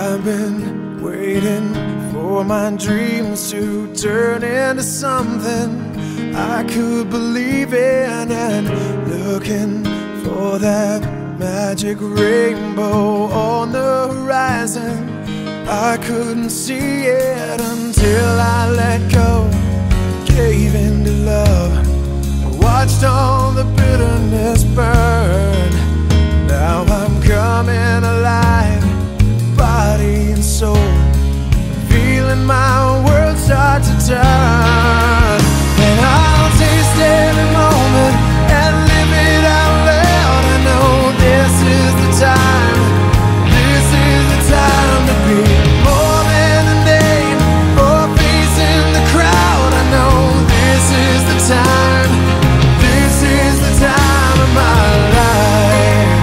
I've been waiting for my dreams to turn into something I could believe in, and looking for that magic rainbow on the horizon. I couldn't see it until I let go, gave in to love, watched all the bitterness burn. Now I'm coming alive, body and soul, feeling my world start to turn. And I'll taste every moment and live it out loud. I know this is the time, this is the time to be more than a name or a face in the crowd. I know this is the time, this is the time of my life,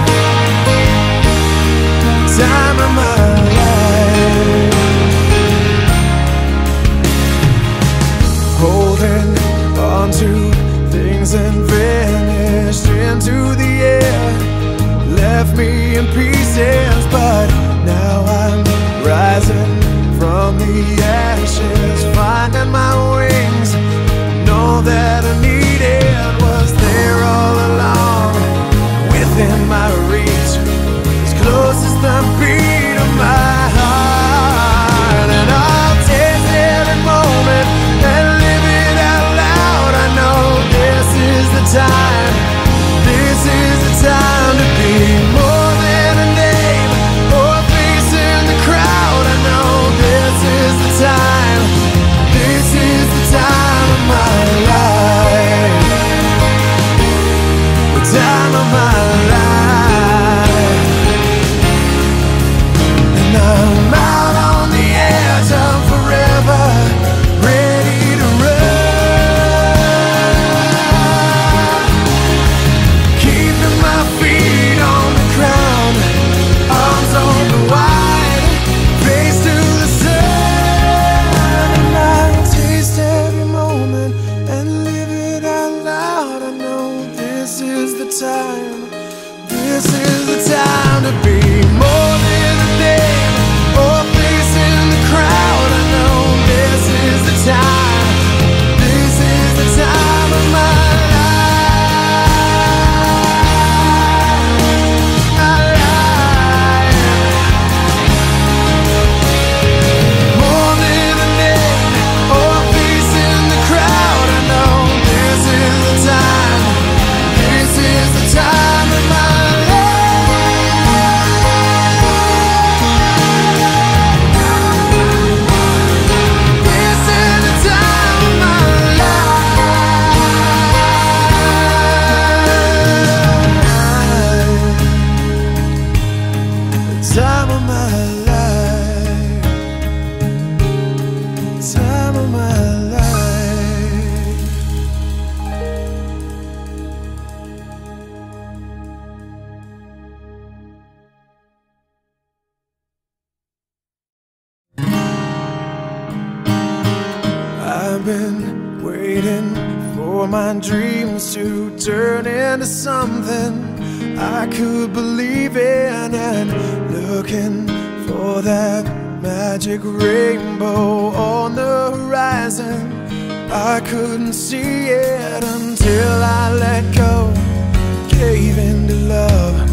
time of my life. Holding on to things and vanished into the air, left me in pieces, but now I'm rising from the ashes, finding my wings. Know that I needed was there all along, within my reach, as close as the beat of my heart. And I'll taste every moment and live it out loud. I know this is the time, this is the time to be more than a name or a face in the crowd. I know this is the time, this is the time of my life, the time of my life. And I'm out on the edge of forever, ready to run, keeping my feet on the ground, arms open wide, face to the sun. And I'll taste every moment and live it out loud. I know this is the time, this is the time to be more than a name or a face in the crowd. I know this is the time, this is the time of my time of my life, time of my life. I've been waiting for my dreams to turn into something I could believe in, and looking for that magic rainbow on the horizon. I couldn't see it until I let go, gave in to love,